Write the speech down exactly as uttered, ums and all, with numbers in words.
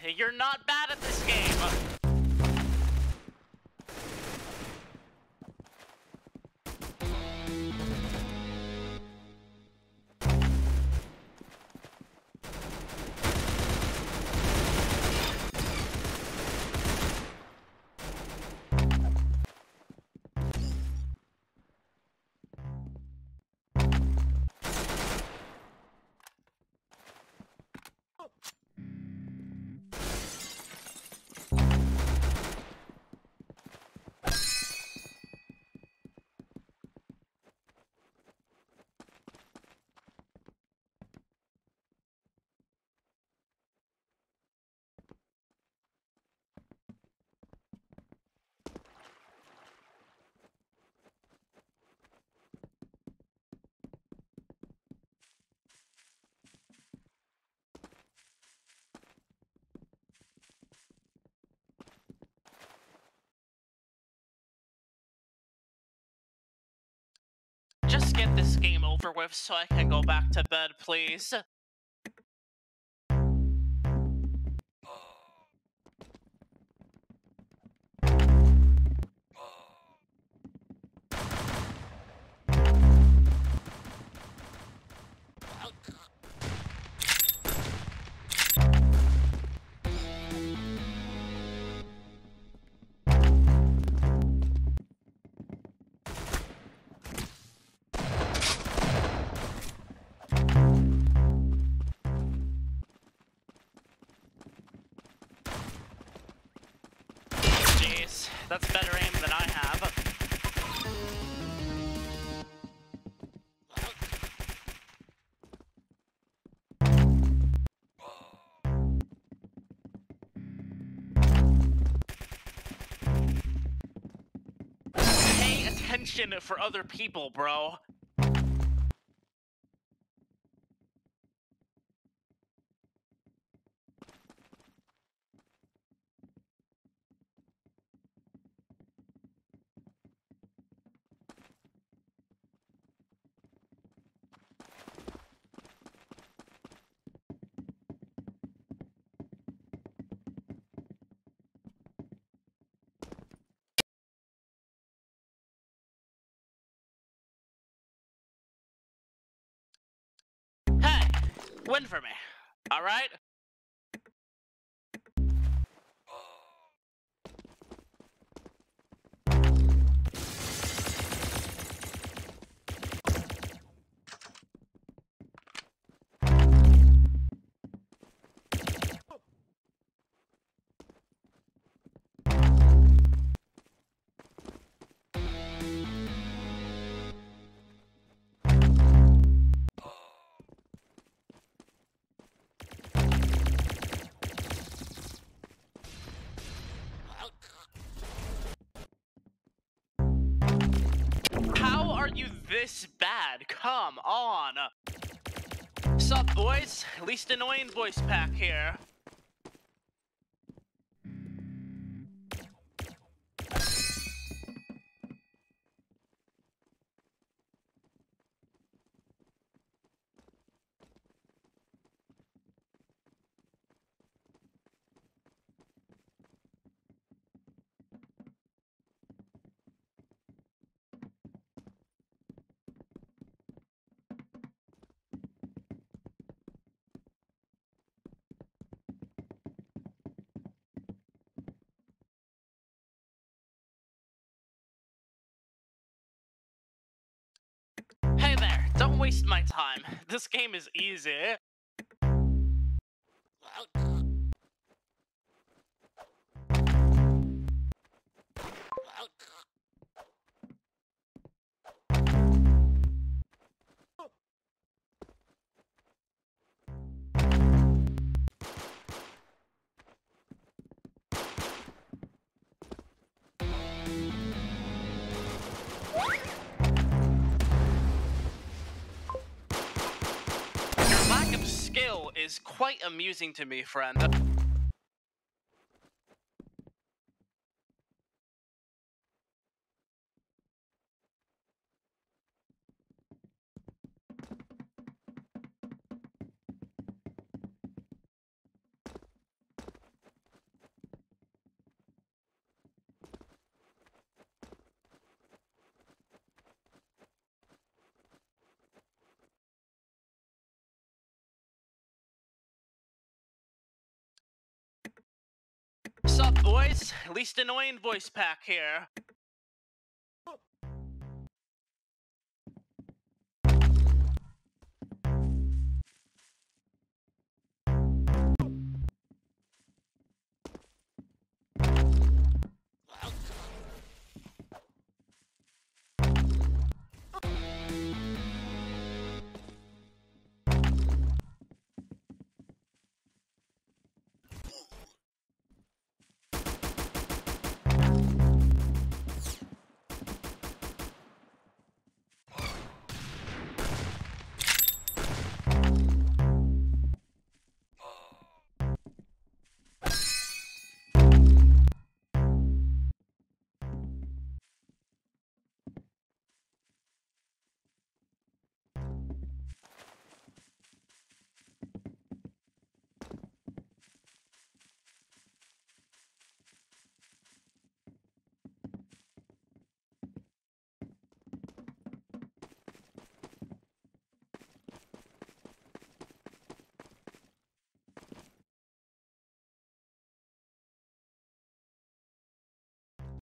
You're not bad at this game. Just get this game over with so I can go back to bed, please. Jeez, that's better aim than I have. Pay attention for other people, bro. Hey, win for me, alright? How are you this bad? Come on. Sup, boys? Least annoying voice pack here. Hey there, don't waste my time. This game is easy. Your lack of skill is quite amusing to me, friend. Sup, boys? Least annoying voice pack here.